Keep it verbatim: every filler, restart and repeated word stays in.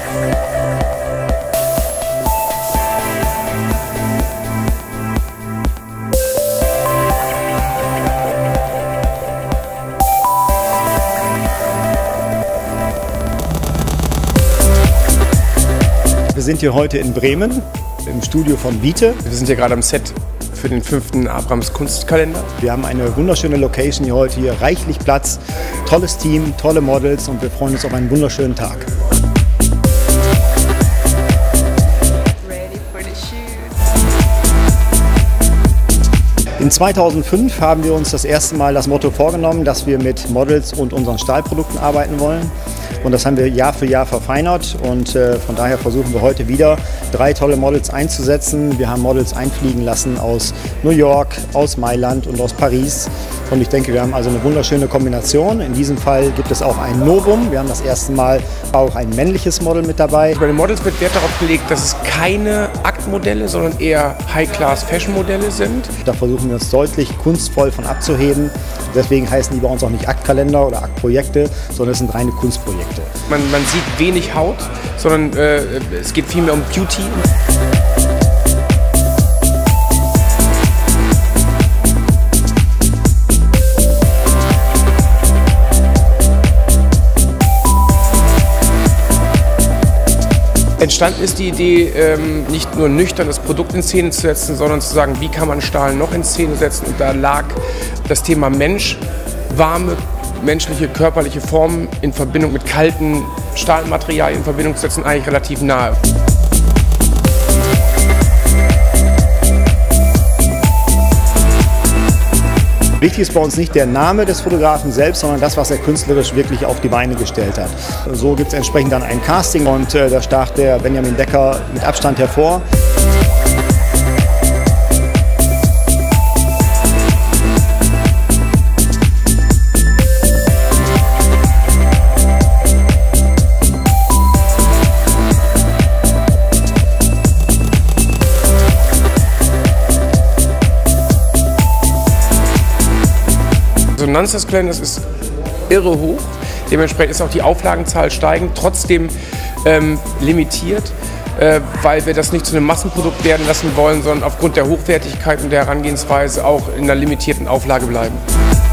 Wir sind hier heute in Bremen im Studio von Wiete. Wir sind hier gerade am Set für den fünften Abrams Kunstkalender. Wir haben eine wunderschöne Location hier heute, hier reichlich Platz, tolles Team, tolle Models und wir freuen uns auf einen wunderschönen Tag. In zweitausendfünf haben wir uns das erste Mal das Motto vorgenommen, dass wir mit Models und unseren Stahlprodukten arbeiten wollen. Und das haben wir Jahr für Jahr verfeinert und äh, von daher versuchen wir heute wieder drei tolle Models einzusetzen. Wir haben Models einfliegen lassen aus New York, aus Mailand und aus Paris. Und ich denke, wir haben also eine wunderschöne Kombination. In diesem Fall gibt es auch ein Novum. Wir haben das erste Mal auch ein männliches Model mit dabei. Bei den Models wird Wert darauf gelegt, dass es keine Aktmodelle, sondern eher High-Class-Fashion-Modelle sind. Da versuchen wir uns deutlich kunstvoll von abzuheben. Deswegen heißen die bei uns auch nicht Aktkalender oder Aktprojekte, sondern es sind reine Kunstprojekte. Man, man sieht wenig Haut, sondern äh, es geht vielmehr um Beauty. Entstanden ist die Idee, ähm, nicht nur nüchtern das Produkt in Szene zu setzen, sondern zu sagen, wie kann man Stahl noch in Szene setzen. Und da lag das Thema Mensch, warme, menschliche, körperliche Formen in Verbindung mit kalten Stahlmaterialien in Verbindung zu setzen, eigentlich relativ nahe. Wichtig ist bei uns nicht der Name des Fotografen selbst, sondern das, was er künstlerisch wirklich auf die Beine gestellt hat. So gibt es entsprechend dann ein Casting und äh, da stach der Benjamin Decker mit Abstand hervor. Die Resonanz des Kalenders ist irre hoch, dementsprechend ist auch die Auflagenzahl steigend, trotzdem ähm, limitiert, äh, weil wir das nicht zu einem Massenprodukt werden lassen wollen, sondern aufgrund der Hochwertigkeit und der Herangehensweise auch in einer limitierten Auflage bleiben.